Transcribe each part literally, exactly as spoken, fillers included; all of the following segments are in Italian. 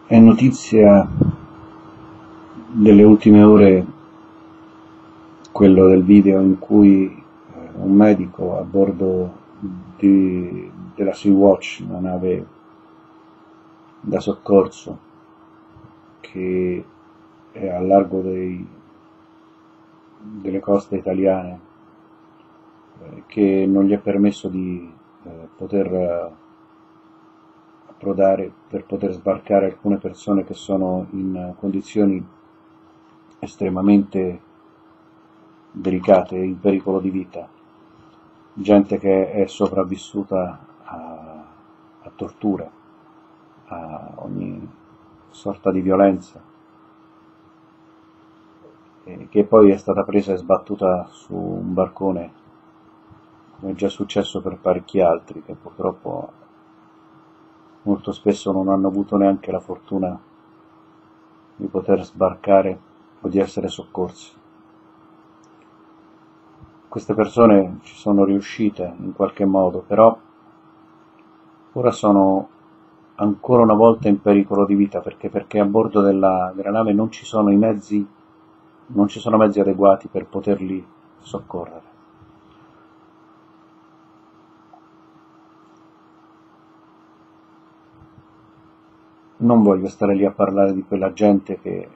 È notizia delle ultime ore quello del video in cui eh, un medico a bordo di, della Sea-Watch, una nave da soccorso che è a largo dei, delle coste italiane, eh, che non gli è permesso di eh, poter eh, approdare per poter sbarcare alcune persone che sono in condizioni estremamente delicate, in pericolo di vita, gente che è sopravvissuta a, a torture, a ogni sorta di violenza, e che poi è stata presa e sbattuta su un barcone, come è già successo per parecchi altri, che purtroppo molto spesso non hanno avuto neanche la fortuna di poter sbarcare o di essere soccorsi. Queste persone ci sono riuscite in qualche modo, però ora sono ancora una volta in pericolo di vita, perché, perché a bordo della, della nave non ci sono i mezzi, non ci sono mezzi adeguati per poterli soccorrere. Non voglio stare lì a parlare di quella gente che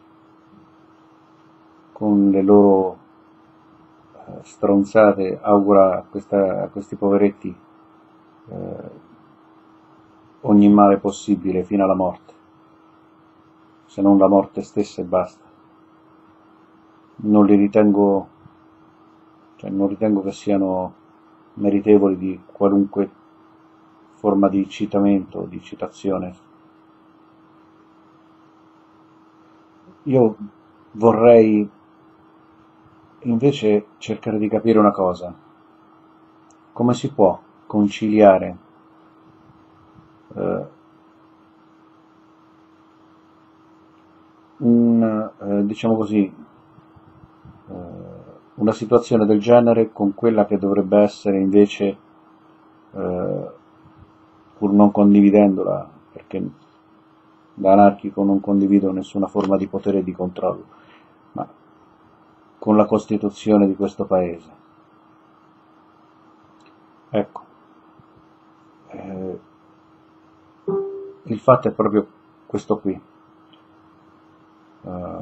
con le loro eh, stronzate augura a, questa, a questi poveretti eh, ogni male possibile fino alla morte, se non la morte stessa e basta. Non li ritengo, cioè non ritengo che siano meritevoli di qualunque forma di incitamento o di citazione. Io vorrei invece cercare di capire una cosa: come si può conciliare eh, un, eh, diciamo così, eh, una situazione del genere con quella che dovrebbe essere invece, eh, pur non condividendola, perché da anarchico non condivido nessuna forma di potere e di controllo, ma con la Costituzione di questo Paese. Ecco, eh, il fatto è proprio questo qui. Uh,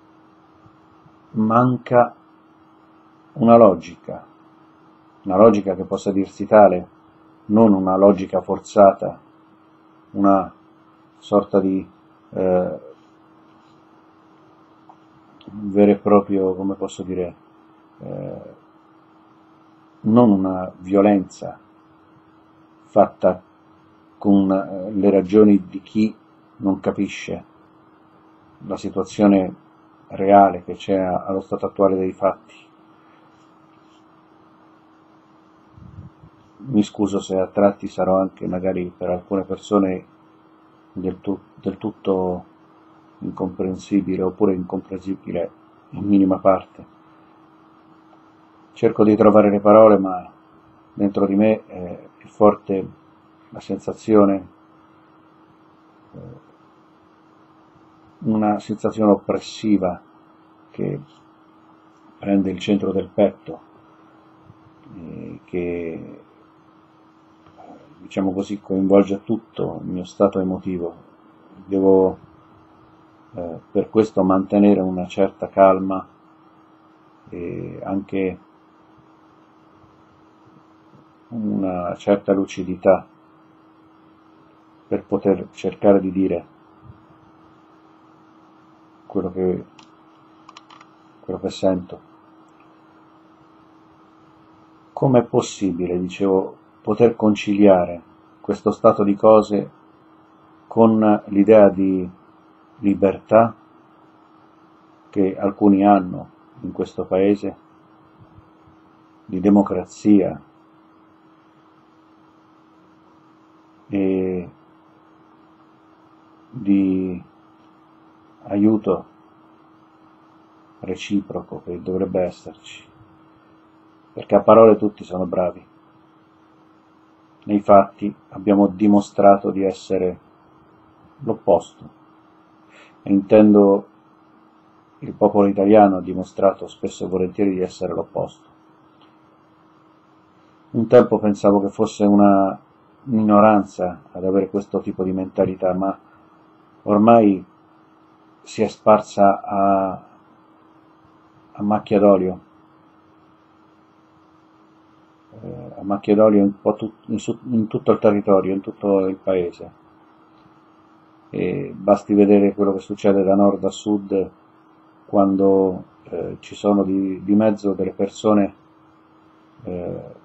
manca una logica, una logica che possa dirsi tale, non una logica forzata, una sorta di eh, vero e proprio, come posso dire, eh, non una violenza fatta con eh, le ragioni di chi non capisce la situazione reale che c'è allo stato attuale dei fatti. Mi scuso se a tratti sarò anche magari per alcune persone del, tu del tutto incomprensibile, oppure incomprensibile in minima parte. Cerco di trovare le parole, ma dentro di me è forte la sensazione, una sensazione oppressiva che prende il centro del petto, eh, che, diciamo così, coinvolge tutto il mio stato emotivo. Devo eh, per questo mantenere una certa calma e anche una certa lucidità per poter cercare di dire quello che, quello che sento. Com'è possibile, dicevo, poter conciliare questo stato di cose con l'idea di libertà che alcuni hanno in questo paese, di democrazia e di aiuto reciproco che dovrebbe esserci, perché a parole tutti sono bravi, nei fatti abbiamo dimostrato di essere l'opposto. E intendo, il popolo italiano ha dimostrato spesso e volentieri di essere l'opposto. Un tempo pensavo che fosse una minoranza ad avere questo tipo di mentalità, ma ormai si è sparsa a, a macchia d'olio, eh, a macchia d'olio un po' tut, in, su, in tutto il territorio, in tutto il paese. E basti vedere quello che succede da nord a sud quando eh, ci sono di, di mezzo delle persone eh,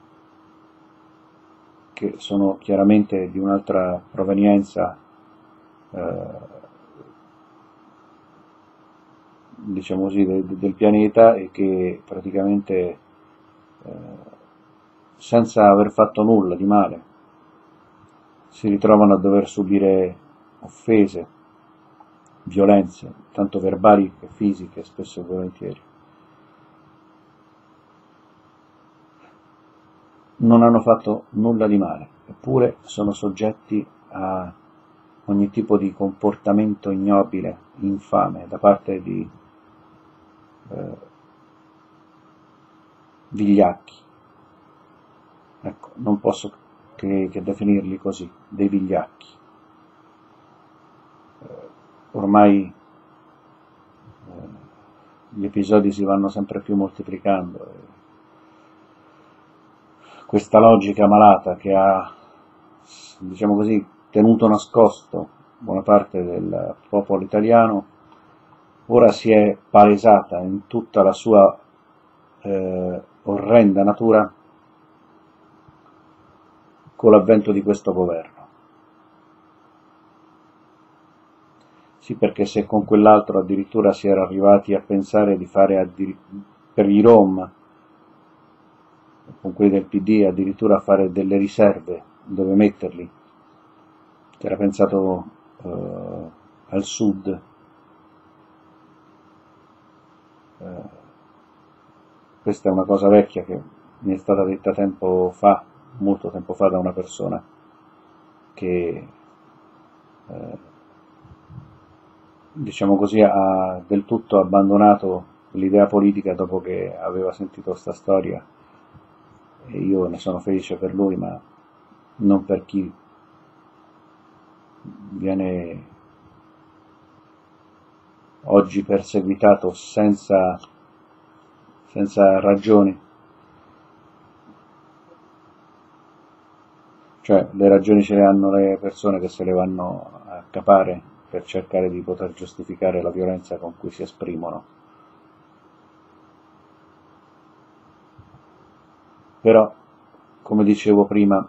che sono chiaramente di un'altra provenienza, eh, diciamo così, de, de, del pianeta, e che praticamente eh, senza aver fatto nulla di male si ritrovano a dover subire offese, violenze, tanto verbali che fisiche, spesso e volentieri. Non hanno fatto nulla di male, eppure sono soggetti a ogni tipo di comportamento ignobile, infame, da parte di eh, vigliacchi. Ecco, non posso che, che definirli così, dei vigliacchi. Eh, ormai eh, gli episodi si vanno sempre più moltiplicando. E questa logica malata che ha, diciamo così, tenuto nascosto buona parte del popolo italiano, ora si è palesata in tutta la sua eh, orrenda natura con l'avvento di questo governo. Sì, perché se con quell'altro addirittura si era arrivati a pensare di fare per i Rom, con quelli del P D, addirittura a fare delle riserve dove metterli, si era pensato eh, al sud. Eh, questa è una cosa vecchia che mi è stata detta tempo fa, molto tempo fa, da una persona che eh, diciamo così ha del tutto abbandonato l'idea politica dopo che aveva sentito questa storia, e io ne sono felice per lui, ma non per chi viene oggi perseguitato senza, senza ragioni. Cioè, le ragioni ce le hanno le persone che se le vanno a capare per cercare di poter giustificare la violenza con cui si esprimono. Però, come dicevo prima,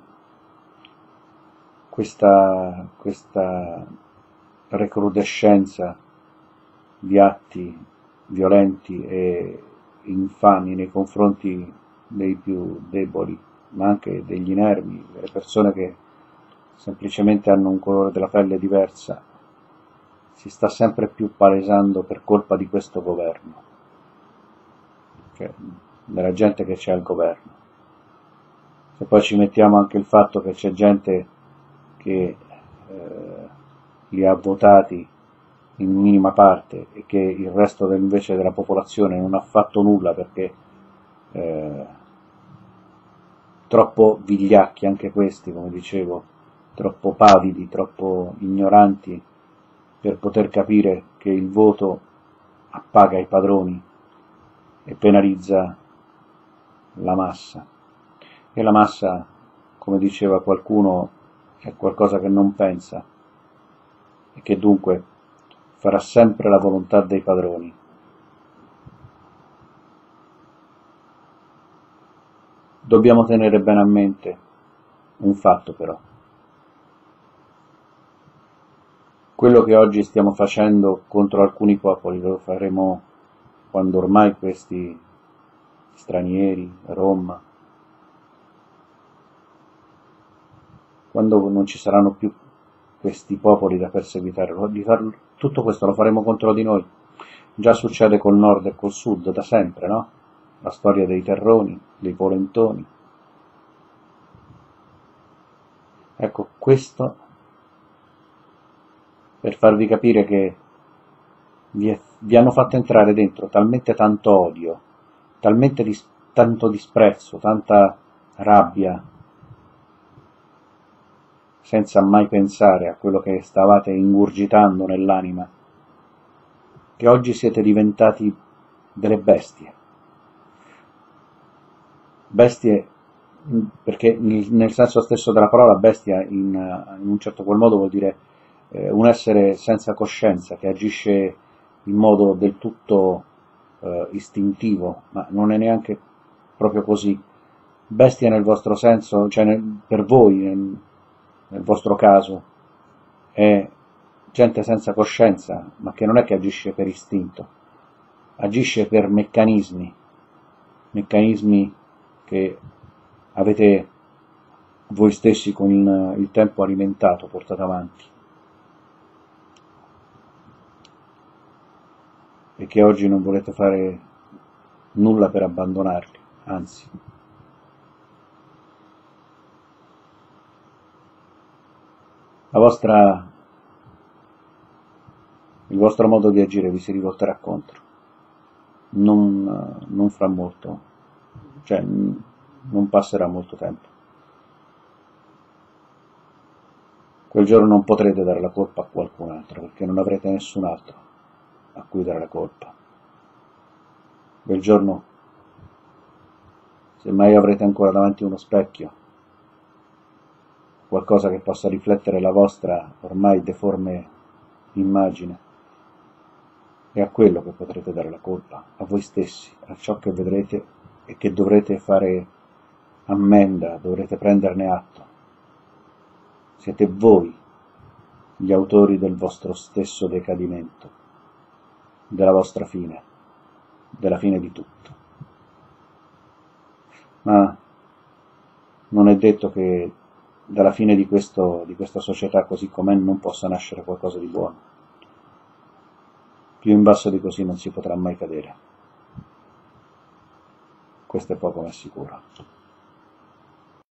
questa, questa recrudescenza di atti violenti e infami nei confronti dei più deboli, ma anche degli inermi, delle persone che semplicemente hanno un colore della pelle diversa, si sta sempre più palesando per colpa di questo governo, cioè della gente che c'è al governo. Se poi ci mettiamo anche il fatto che c'è gente che eh, li ha votati in minima parte e che il resto del, invece della popolazione non ha fatto nulla perché eh, troppo vigliacchi anche questi, come dicevo, troppo pavidi, troppo ignoranti per poter capire che il voto appaga i padroni e penalizza la massa. E la massa, come diceva qualcuno, è qualcosa che non pensa e che dunque farà sempre la volontà dei padroni. Dobbiamo tenere bene a mente un fatto però. Quello che oggi stiamo facendo contro alcuni popoli lo faremo quando ormai questi stranieri, Rom, quando non ci saranno più questi popoli da perseguitare, tutto questo lo faremo contro di noi. Già succede col nord e col sud da sempre, no? La storia dei terroni, dei polentoni. Ecco, questo per farvi capire che vi, è, vi hanno fatto entrare dentro talmente tanto odio, talmente dis, tanto disprezzo, tanta rabbia, senza mai pensare a quello che stavate ingurgitando nell'anima, che oggi siete diventati delle bestie. Bestie, perché nel senso stesso della parola bestia in, in un certo qual modo vuol dire eh, un essere senza coscienza, che agisce in modo del tutto eh, istintivo, ma non è neanche proprio così. Bestia nel vostro senso, cioè nel, per voi, nel, nel vostro caso, è gente senza coscienza, ma che non è che agisce per istinto, agisce per meccanismi, meccanismi che avete voi stessi con il, il tempo alimentato, portato avanti, e che oggi non volete fare nulla per abbandonarli, anzi. La vostra, il vostro modo di agire vi si rivolterà contro, non, non fra molto, cioè non passerà molto tempo. Quel giorno non potrete dare la colpa a qualcun altro, perché non avrete nessun altro a cui dare la colpa. Quel giorno, se mai avrete ancora davanti uno specchio, qualcosa che possa riflettere la vostra ormai deforme immagine, è a quello che potrete dare la colpa, a voi stessi, a ciò che vedrete e che dovrete fare ammenda, dovrete prenderne atto. Siete voi gli autori del vostro stesso decadimento, della vostra fine, della fine di tutto. Ma non è detto che dalla fine di, questo, di questa società così com'è non possa nascere qualcosa di buono. Più in basso di così non si potrà mai cadere. Questo è poco ma sicuro.